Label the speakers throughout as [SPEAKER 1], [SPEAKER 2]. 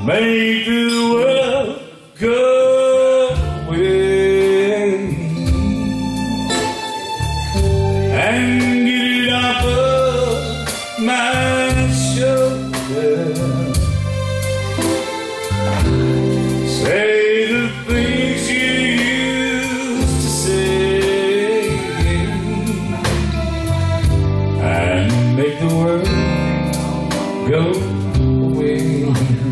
[SPEAKER 1] make the world go away and get it off of my shoulder. Say the things you used to say and make the world go away.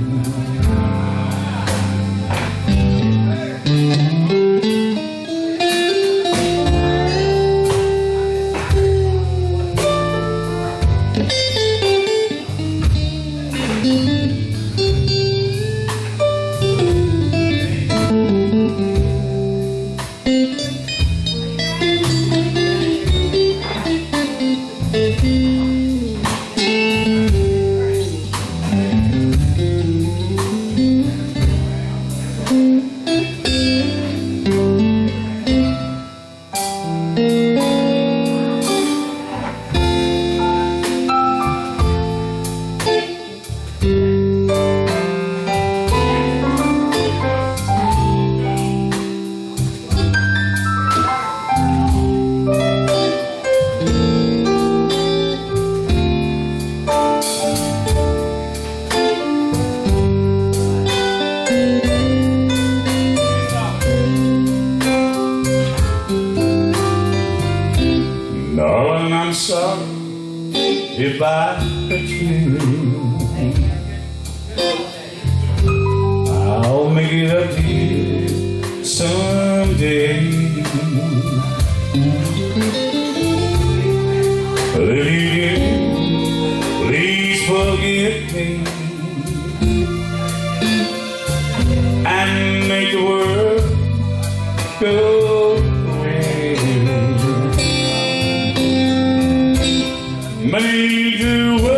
[SPEAKER 1] Darling, I'm sorry if I hurt you. I'll make it up to you someday. But if you do, please forgive me and make the world go away. Make the world